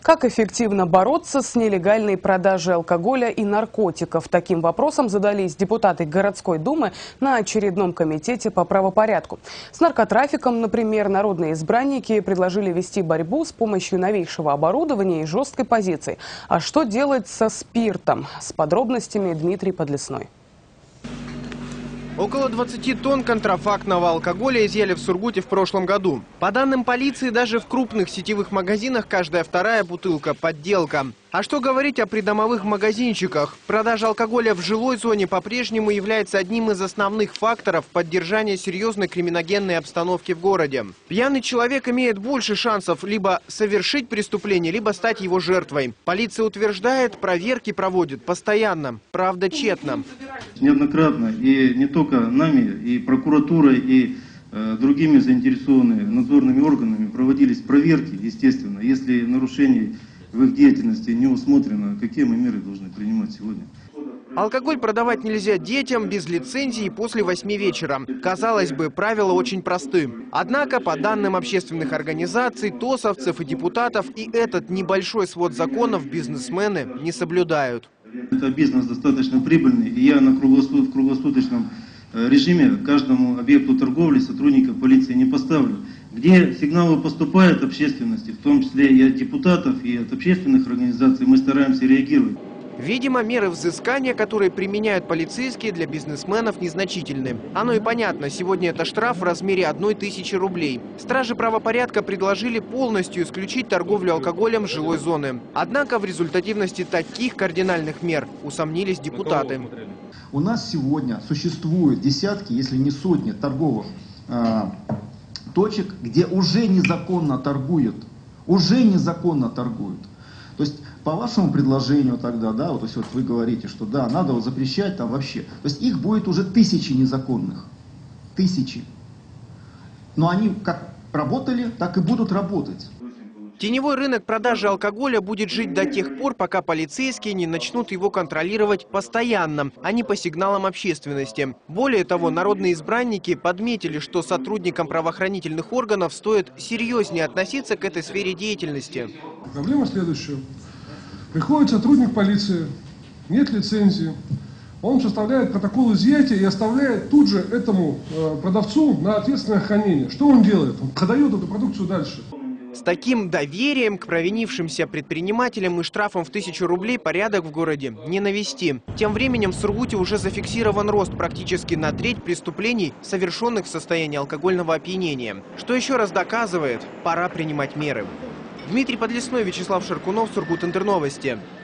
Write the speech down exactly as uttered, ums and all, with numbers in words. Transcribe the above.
Как эффективно бороться с нелегальной продажей алкоголя и наркотиков? Таким вопросом задались депутаты городской думы на очередном комитете по правопорядку. С наркотрафиком, например, народные избранники предложили вести борьбу с помощью новейшего оборудования и жесткой позиции. А что делать со спиртом? С подробностями Дмитрий Подлесной. Около двадцати тонн контрафактного алкоголя изъяли в Сургуте в прошлом году. По данным полиции, даже в крупных сетевых магазинах каждая вторая бутылка – подделка. А что говорить о придомовых магазинчиках? Продажа алкоголя в жилой зоне по-прежнему является одним из основных факторов поддержания серьезной криминогенной обстановки в городе. Пьяный человек имеет больше шансов либо совершить преступление, либо стать его жертвой. Полиция утверждает, проверки проводит постоянно, правда тщетно. Неоднократно и не только нами, и прокуратурой, и э, другими заинтересованными надзорными органами проводились проверки, естественно. Если нарушений в их деятельности не усмотрено, какие мы меры должны принимать сегодня? Алкоголь продавать нельзя детям без лицензии после восьми вечера. Казалось бы, правила очень просты. Однако, по данным общественных организаций, тосовцев и депутатов, и этот небольшой свод законов бизнесмены не соблюдают. Это бизнес достаточно прибыльный, и я на круглосут, в круглосуточном режиме каждому объекту торговли сотрудника полиции не поставлю. Где сигналы поступают от общественности, в том числе и от депутатов, и от общественных организаций, мы стараемся реагировать. Видимо, меры взыскания, которые применяют полицейские, для бизнесменов незначительны. Оно и понятно, сегодня это штраф в размере одной тысячи рублей. Стражи правопорядка предложили полностью исключить торговлю алкоголем с жилой зоны. Однако в результативности таких кардинальных мер усомнились депутаты. У нас сегодня существует десятки, если не сотни торговых э, точек, где уже незаконно торгуют. Уже незаконно торгуют. То есть, по вашему предложению тогда, да, вот, то есть вот вы говорите, что да, надо вот запрещать там вообще. То есть их будет уже тысячи незаконных. Тысячи. Но они как работали, так и будут работать. Теневой рынок продажи алкоголя будет жить до тех пор, пока полицейские не начнут его контролировать постоянно, а не по сигналам общественности. Более того, народные избранники подметили, что сотрудникам правоохранительных органов стоит серьезнее относиться к этой сфере деятельности. Проблема следующая. Приходит сотрудник полиции, нет лицензии, он составляет протокол изъятия и оставляет тут же этому э, продавцу на ответственное хранение. Что он делает? Он продает эту продукцию дальше. С таким доверием к провинившимся предпринимателям и штрафом в тысячу рублей порядок в городе не навести. Тем временем в Сургуте уже зафиксирован рост практически на треть преступлений, совершенных в состоянии алкогольного опьянения. Что еще раз доказывает, пора принимать меры. Дмитрий Подлесной, Вячеслав Шаркунов, Сургут Интерновости.